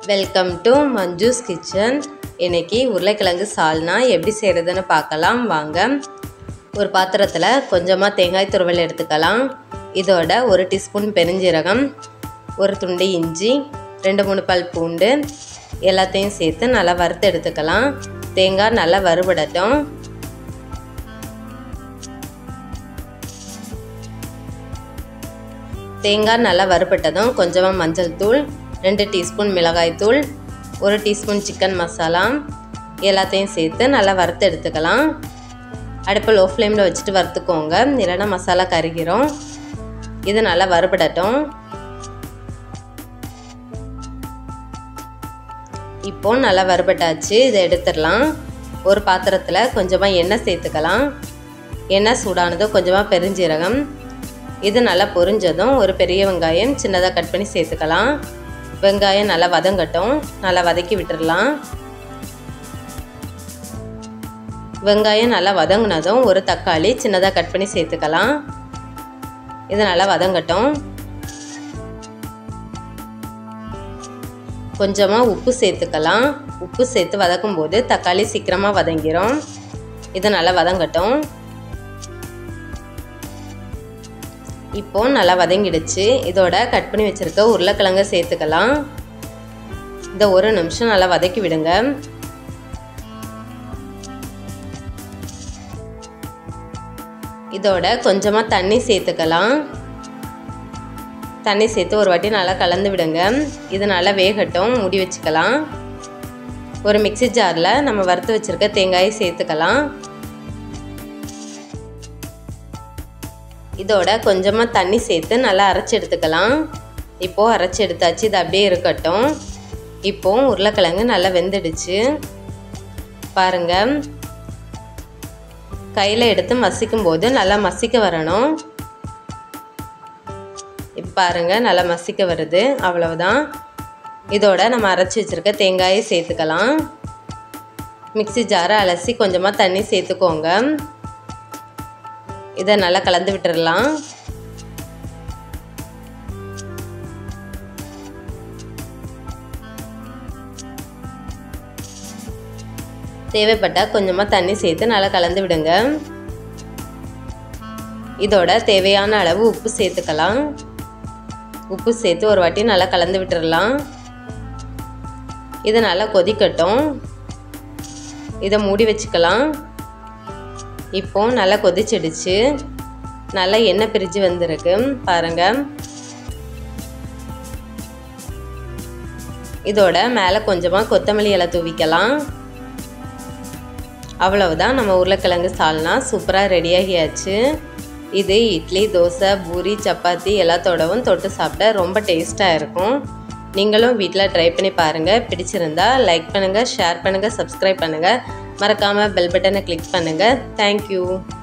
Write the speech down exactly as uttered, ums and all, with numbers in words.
Welcome to Manju's kitchen. இன்றைக்கி உருளைக்கிழங்கு சால்னா எப்படி செய்கிறதுன்னு பார்க்கலாம் வாங்க. ஒரு பாத்திரத்தில் கொஞ்சமாக தேங்காய் துருவல் எடுத்துக்கலாம். இதோட ஒரு டீஸ்பூன் பெருஞ்சீரகம், ஒரு துண்டு இஞ்சி, ரெண்டு மூணு பல் பூண்டு எல்லாத்தையும் சேர்த்து நல்லா வறுத்து எடுத்துக்கலாம். தேங்காய் நல்லா வறுபடட்டும். தேங்காய் நல்லா வறுபட்டதும் கொஞ்சமாக மஞ்சள் தூள், ரெண்டு டீஸ்பூன் மிளகாய் தூள், ஒரு டீஸ்பூன் சிக்கன் மசாலா எல்லாத்தையும் சேர்த்து நல்லா வறுத்து எடுத்துக்கலாம். அடுப்பு லோ ஃப்ளேமில் வச்சுட்டு வறுத்துக்கோங்க, இல்லைன்னா மசாலா கருகிரும். இது நல்லா வறுபடட்டும். இப்போ நல்லா வறுபட்டாச்சு, இதை எடுத்துடலாம். ஒரு பாத்திரத்தில் கொஞ்சமாக எண்ணெய் சேர்த்துக்கலாம். எண்ணெய் சூடானதும் கொஞ்சமாக பெருஞ்சீரகம், இது நல்லா பொரிஞ்சதும் ஒரு பெரிய வெங்காயம் சின்னதாக கட் பண்ணி சேர்த்துக்கலாம். வெங்காயம் நல்லா வதங்கட்டும், நல்லா வதக்கி விட்டுடலாம். வெங்காயம் நல்லா வதங்கினதும் ஒரு தக்காளி சின்னதாக கட் பண்ணி சேர்த்துக்கலாம். இது நல்லா வதங்கட்டும். கொஞ்சமாக உப்பு சேர்த்துக்கலாம். உப்பு சேர்த்து வதக்கும் போது தக்காளி சீக்கிரமாக வதங்கிடும். இது நல்லா வதங்கட்டும். இப்போ நல்லா வதங்கிடுச்சு. இதோட கட் பண்ணி வச்சுருக்க உருளைக்கிழங்க சேர்த்துக்கலாம். இதை ஒரு நிமிஷம் நல்லா வதக்கி விடுங்க. இதோட கொஞ்சமாக தண்ணி சேர்த்துக்கலாம். தண்ணி சேர்த்து ஒரு வாட்டி நல்லா கலந்து விடுங்க. இது நல்லா வேகட்டும், மூடி வச்சுக்கலாம். ஒரு மிக்ஸி ஜாரில் நம்ம வறுத்து வச்சுருக்க தேங்காயை சேர்த்துக்கலாம். இதோட கொஞ்சமாக தண்ணி சேர்த்து நல்லா அரைச்சி எடுத்துக்கலாம். இப்போது அரைச்சி எடுத்தாச்சு, இது அப்படியே இருக்கட்டும். இப்போது உருளைக்கிழங்கு நல்லா வெந்துடுச்சு பாருங்கள். கையில் எடுத்து மசிக்கும் போது நல்லா மசிக்க வரணும். இப்போ பாருங்கள் நல்லா மசிக்க வருது, அவ்வளவுதான். இதோட நம்ம அரைச்சி வச்சுருக்க தேங்காயை சேர்த்துக்கலாம். மிக்ஸி ஜாரை அலசி கொஞ்சமாக தண்ணி சேர்த்துக்கோங்க. இதை நல்லா கலந்து விட்டுடலாம். தேவைப்பட்டால் கொஞ்சமாக தண்ணி சேர்த்து நல்லா கலந்து விடுங்க. இதோட தேவையான அளவு உப்பு சேர்த்துக்கலாம். உப்பு சேர்த்து ஒரு வாட்டி நல்லா கலந்து விட்டுடலாம். இது நல்லா கொதிக்கட்டும். இதை மூடி வச்சுக்கலாம். இப்போ நல்லா கொதிச்சிடுச்சு, நல்லா எண்ணெய் பிரிஞ்சு வந்திருக்கு பாருங்கள். இதோட மேலே கொஞ்சமாக கொத்தமல்லி இலை தூவிக்கலாம். அவ்வளவுதான், நம்ம உருளைக்கிழங்கு சால்னா சூப்பராக ரெடியாகியாச்சு. இது இட்லி, தோசை, பூரி, சப்பாத்தி எல்லாத்தோடவும் தொட்டு சாப்பிட ரொம்ப டேஸ்ட்டாக இருக்கும். நீங்களும் வீட்டில் ட்ரை பண்ணி பாருங்கள். பிடிச்சிருந்தா லைக் பண்ணுங்கள், ஷேர் பண்ணுங்கள், சப்ஸ்கிரைப் பண்ணுங்கள். மறக்காமல் பெல் பட்டனை கிளிக் பண்ணுங்கள். தேங்க்யூ.